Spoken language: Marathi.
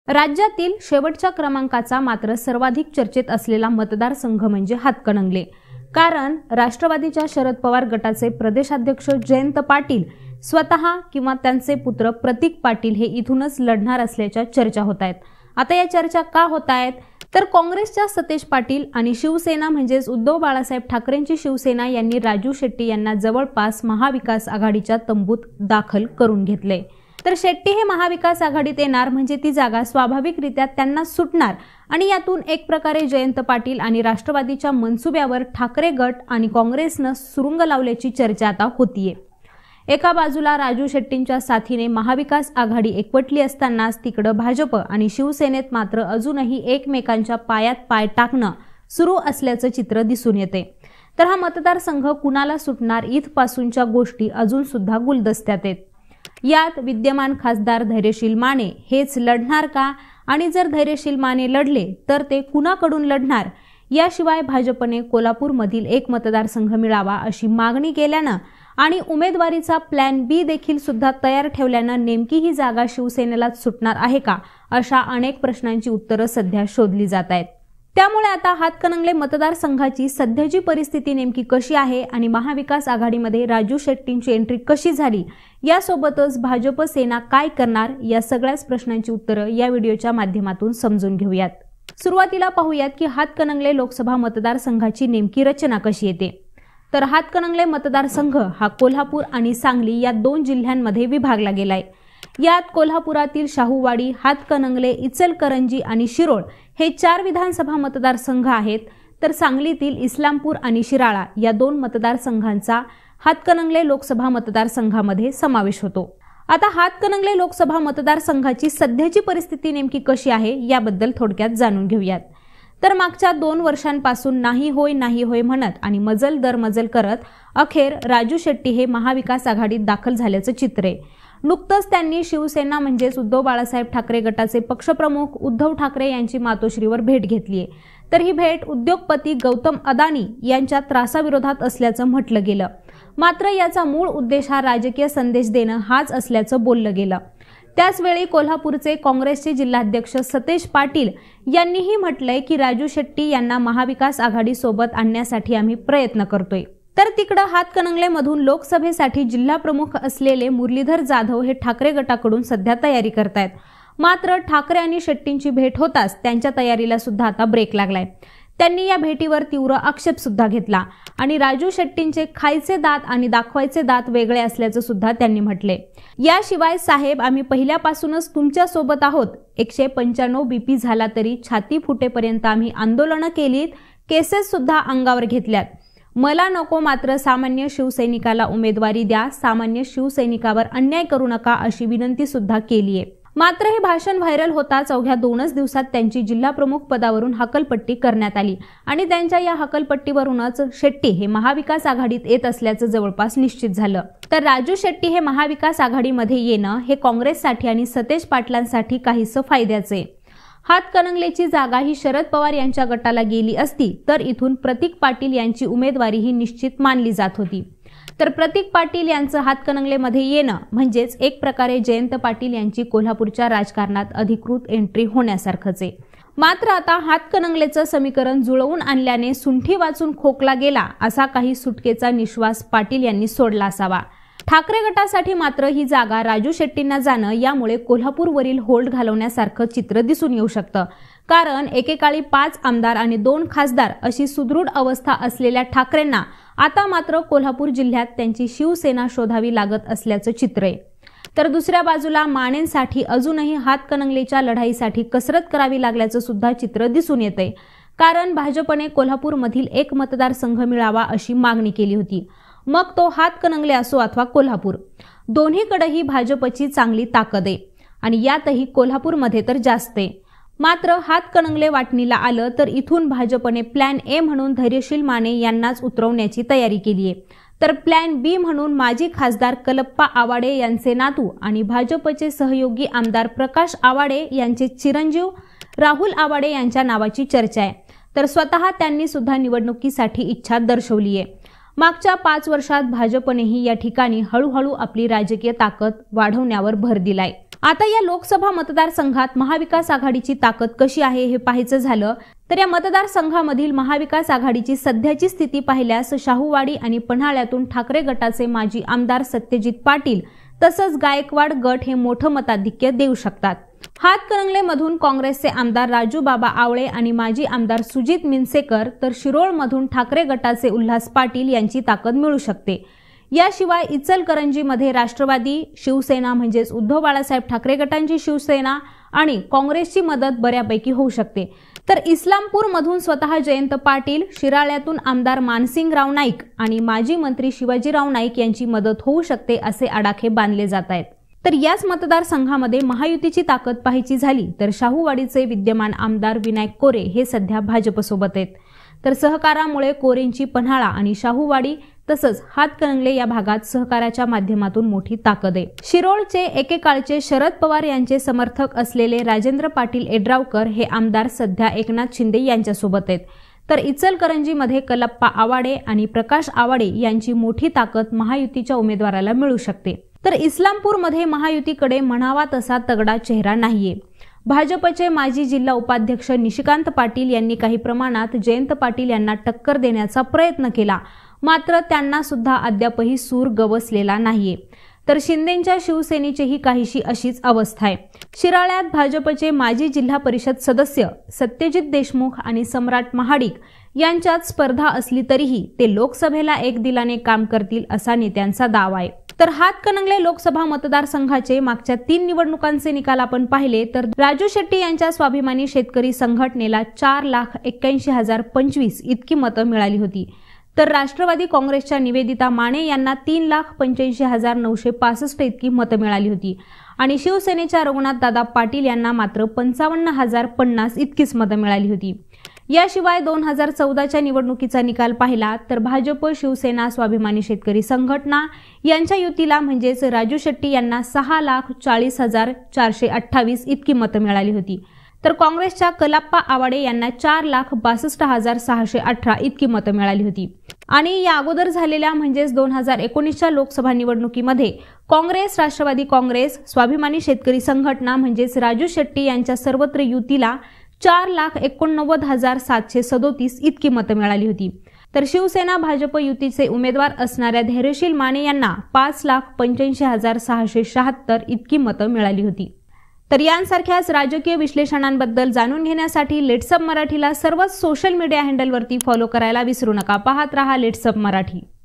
राज्यातील शेवटच्या क्रमांकाचा मात्र सर्वाधिक चर्चेत असलेला मतदारसंघ म्हणजे हातकणंगले। कारण राष्ट्रवादीच्या शरद पवार गटाचे प्रदेशाध्यक्ष जयंत पाटील स्वतः किंवा त्यांचे पुत्र प्रतीक पाटील हे इथूनच लढणार असल्याच्या चर्चा होत आहेत। आता या चर्चा का होत आहेत तर काँग्रेसच्या सतेज पाटील आणि शिवसेना म्हणजेच उद्धव बाळासाहेब ठाकरेंची शिवसेना यांनी राजू शेट्टी यांना जवळपास महाविकास आघाडीच्या तंबूत दाखल करून घेतले। तर शेट्टी हे महाविकास आघाडीत येणार म्हणजे ती जागा स्वाभाविकरित्या त्यांना सुटणार आणि यातून एक प्रकारे जयंत पाटील आणि राष्ट्रवादीच्या मनसुब्यावर ठाकरे गट आणि काँग्रेसनं सुरुंग लावल्याची चर्चा आता होतीये। एका बाजूला राजू शेट्टींच्या साथीने महाविकास आघाडी एकवटली असतानाच तिकडे भाजप आणि शिवसेनेत मात्र अजूनही एकमेकांच्या पायात पाय टाकणं सुरू असल्याचं चित्र दिसून येते। तर हा मतदारसंघ कुणाला सुटणार इथपासूनच्या गोष्टी अजून सुद्धा गुलदस्त्यात आहेत। यात विद्यमान खासदार धैर्यशील माने हेच लढणार का आणि जर धैर्यशील माने लढले तर ते कुणाकडून लढणार याशिवाय भाजपने कोल्हापूरमधील एक मतदारसंघ मिळावा अशी मागणी केल्यानं आणि उमेदवारीचा प्लॅन बी देखील सुद्धा तयार ठेवल्यानं नेमकी ही जागा शिवसेनेलाच सुटणार आहे का अशा अनेक प्रश्नांची उत्तरं सध्या शोधली जात आहेत। त्यामुळे आता हातकणंगले मतदारसंघाची सध्याची परिस्थिती नेमकी कशी आहे आणि महाविकास आघाडीमध्ये राजू शेट्टींची एंट्री कशी झाली यासोबतच भाजप सेना काय करणार या सगळ्याच प्रश्नांची उत्तरं या व्हिडिओच्या माध्यमातून समजून घेऊयात। सुरुवातीला पाहूयात की हातकणंगले लोकसभा मतदारसंघाची नेमकी रचना कशी येते। तर हातकणंगले मतदारसंघ हा कोल्हापूर आणि सांगली या दोन जिल्ह्यांमध्ये विभागला गेलाय। यात कोल्हापुरातील शाहूवाडी, हातकणंगले, इचलकरंजी आणि शिरोळ हे 4 विधानसभा मतदारसंघ आहेत। तर सांगलीतील इस्लामपूर आणि शिराळा या 2 मतदारसंघांचा हातकणंगले लोकसभा मतदारसंघामध्ये समावेश होतो। आता हातकणंगले लोकसभा मतदारसंघाची सध्याची परिस्थिती नेमकी कशी आहे याबद्दल थोडक्यात जाणून घेऊयात। तर मागच्या 2 वर्षांपासून नाही होय म्हणत आणि मजल दर मजल करत अखेर राजू शेट्टी हे महाविकास आघाडीत दाखल झाल्याचं चित्र आहे। नुकतंच त्यांनी शिवसेना म्हणजेच उद्धव बाळासाहेब ठाकरे गटाचे पक्षप्रमुख उद्धव ठाकरे यांची मातोश्रीवर भेट घेतलीये। तर ही भेट उद्योगपती गौतम अदानी यांच्या त्रासाविरोधात असल्याचं म्हटलं गेलं। मात्र याचा मूळ उद्देश हा राजकीय संदेश देणं हाच असल्याचं बोललं गेलं। त्याचवेळी कोल्हापूरचे काँग्रेसचे जिल्हाध्यक्ष सतेज पाटील यांनीही म्हटलंय की राजू शेट्टी यांना महाविकास आघाडी सोबत आणण्यासाठी आम्ही प्रयत्न करतोय। तर तिकडे हातकणंगलेमधून लोकसभेसाठी जिल्हा प्रमुख असलेले मुरलीधर जाधव हे ठाकरे गटाकडून सध्या तयारी करतायत। मात्र ठाकरे आणि शेट्टींची भेट होताच त्यांच्या तयारीला सुद्धा आता ब्रेक लागलाय। त्यांनी या भेटीवर तीव्र आक्षेप सुद्धा घेतला आणि राजू शेट्टींचे खायचे दात आणि दाखवायचे दात वेगळे असल्याचं सुद्धा त्यांनी म्हटले। याशिवाय साहेब आम्ही पहिल्यापासूनच तुमच्या सोबत आहोत। 195 BP झाला तरी छाती फुटेपर्यंत आम्ही आंदोलनं केलीत, केसेस सुद्धा अंगावर घेतल्यात। मला नको मात्र सामान्य शिवसैनिकाला उमेदवारी द्या, सामान्य शिवसैनिकावर अन्याय करू नका अशी विनंती सुद्धा केलीये। मात्र हे भाषण व्हायरल होताच अवघ्या 2च दिवसात त्यांची जिल्हा प्रमुख पदावरून हकलपट्टी करण्यात आली आणि त्यांच्या या हकलपट्टीवरूनच शेट्टी हे महाविकास आघाडीत येत असल्याचं जवळपास निश्चित झालं। तर राजू शेट्टी हे महाविकास आघाडीमध्ये येणं हे काँग्रेससाठी आणि सतेज पाटलांसाठी काहीसं फायद्याचे। हातकणंगलेची जागा ही शरद पवार यांच्या गटाला गेली असती तर इथून प्रतीक पाटील यांची उमेदवारी ही निश्चित मानली जात होती। तर प्रतीक पाटील यांचं हातकणंगलेमध्ये येणं म्हणजेच एक प्रकारे जयंत पाटील यांची कोल्हापूरच्या राजकारणात अधिकृत एंट्री होण्यासारखंच आहे। मात्र आता हातकणंगलेचं समीकरण जुळवून आणल्याने सुंठी वाचून खोकला गेला असा काही सुटकेचा निश्वास पाटील यांनी सोडला असावा। ठाकरे गटासाठी मात्र ही जागा राजू शेट्टींना जाणं यामुळे कोल्हापूरवरील होल्ड घालवण्यासारखं चित्र दिसून येऊ शकतं। कारण एकेकाळी 5 आमदार आणि 2 खासदार अशी सुदृढ अवस्था असलेल्या ठाकरेंना आता मात्र कोल्हापूर जिल्ह्यात त्यांची शिवसेना शोधावी लागत असल्याचं चित्र आहे। तर दुसऱ्या बाजूला मानेंसाठी अजूनही हातकणंगलेच्या लढाईसाठी कसरत करावी लागल्याचं सुद्धा चित्र दिसून येतंय। कारण भाजपने कोल्हापूरमधील एक मतदारसंघ मिळावा अशी मागणी केली होती। मग तो हातकणंगले असो अथवा कोल्हापूर, दोन्हीकडेही भाजपची चांगली ताकद आहे आणि यातही कोल्हापूरमध्ये तर जास्त आहे। मात्र हातकणंगले वाटणीला आलं तर इथून भाजपने प्लॅन ए म्हणून धैर्यशील माने यांनाच उतरवण्याची तयारी केली आहे। तर प्लॅन बी म्हणून माजी खासदार कलप्पा आवाडे यांचे नातू आणि भाजपचे सहयोगी आमदार प्रकाश आवाडे यांचे चिरंजीव राहुल आवाडे यांच्या नावाची चर्चा आहे। तर स्वतः त्यांनी सुद्धा निवडणुकीसाठी इच्छा दर्शवली आहे। मागच्या 5 वर्षात भाजपनेही या ठिकाणी हळूहळू आपली राजकीय ताकद वाढवण्यावर भर दिलाय। आता या लोकसभा मतदारसंघात महाविकास आघाडीची ताकद कशी आहे हे पाहायचं झालं तर या मतदारसंघामधील महाविकास आघाडीची सध्याची स्थिती पाहिल्यास शाहूवाडी आणि पन्हाळ्यातून ठाकरे गटाचे माजी आमदार सत्यजित पाटील तसंच गायकवाड गट हे मोठं मताधिक्य देऊ शकतात। हातकणंगलेमधून काँग्रेसचे आमदार राजू बाबा आवळे आणि माजी आमदार सुजित मिनसेकर तर शिरोळमधून ठाकरे गटाचे उल्हास पाटील यांची ताकद मिळू शकते। याशिवाय इचलकरंजीमध्ये राष्ट्रवादी, शिवसेना म्हणजेच उद्धव बाळासाहेब ठाकरे गटांची शिवसेना आणि काँग्रेसची मदत बऱ्यापैकी होऊ शकते। तर इस्लामपूरमधून स्वतः जयंत पाटील, शिराळ्यातून आमदार मानसिंगराव नाईक आणि माजी मंत्री शिवाजीराव नाईक यांची मदत होऊ शकते असे आडाखे बांधले जात आहेत। तर याच मतदारसंघामध्ये महायुतीची ताकद पाहायची झाली तर शाहूवाडीचे विद्यमान आमदार विनायक कोरे हे सध्या भाजपसोबत आहेत। तर सहकारामुळे कोरेंची पन्हाळा आणि शाहूवाडी तसंच हातकणंगले या भागात सहकाराच्या माध्यमातून मोठी ताकद आहे। शिरोळचे एकेकाळचे शरद पवार यांचे समर्थक असलेले राजेंद्र पाटील एड्रावकर हे आमदार सध्या एकनाथ शिंदे यांच्यासोबत आहेत। तर इचलकरंजीमध्ये कलप्पा आवाडे आणि प्रकाश आवाडे यांची मोठी ताकद महायुतीच्या उमेदवाराला मिळू शकते। तर इस्लामपूरमध्ये महायुतीकडे म्हणावा तसा तगडा चेहरा नाहीये। भाजपचे माजी जिल्हा उपाध्यक्ष निशिकांत पाटील यांनी काही प्रमाणात जयंत पाटील यांना टक्कर देण्याचा प्रयत्न केला, मात्र त्यांना सुद्धा अद्यापही सूर गवसलेला नाहीये। तर शिंदेंच्या शिवसेनेचीही काहीशी अशीच अवस्था आहे। शिराळ्यात भाजपचे माजी जिल्हा परिषद सदस्य सत्यजित देशमुख आणि सम्राट महाडिक यांच्यात स्पर्धा असली तरीही ते लोकसभेला एक दिलाने काम करतील असा नेत्यांचा दावा आहे। तर हातकणंगले लोकसभा मतदारसंघाचे मागच्या 3 निवडणुकांचे निकाल आपण पाहिले तर राजू शेट्टी यांच्या स्वाभिमानी शेतकरी संघटनेला 4,81,025 इतकी मतं मिळाली होती। तर राष्ट्रवादी काँग्रेसच्या निवेदिता माने यांना 3,85,965 इतकी मतं मिळाली होती आणि शिवसेनेच्या रघुनाथदादा पाटील यांना मात्र 55,050 इतकीच मतं मिळाली होती। याशिवाय 2014च्या निवडणुकीचा निकाल पाहिला तर भाजप, शिवसेना, स्वाभिमानी शेतकरी संघटना यांच्या युतीला म्हणजेच राजू शेट्टी यांना 6,40,428 इतकी मतं मिळाली होती। तर काँग्रेसच्या कलाप्पा आवाडे यांना 4,62,618 इतकी मतं मिळाली होती। आणि या अगोदर झालेल्या म्हणजेच 2019च्या लोकसभा निवडणुकीमध्ये काँग्रेस, राष्ट्रवादी काँग्रेस, स्वाभिमानी शेतकरी संघटना म्हणजेच राजू शेट्टी यांच्या सर्वत्र युतीला 4,89,737 इतकी मतं मिळाली होती। तर शिवसेना भाजप युतीचे उमेदवार असणाऱ्या धैर्यशील माने यांना 5,85,676 इतकी मतं मिळाली होती। तर यांसारख्याच राजकीय विश्लेषणांबद्दल जाणून घेण्यासाठी लेट्सअप मराठीला सर्वच सोशल मीडिया हँडलवरती फॉलो करायला विसरू नका। पाहत रहा लेट्सअप मराठी।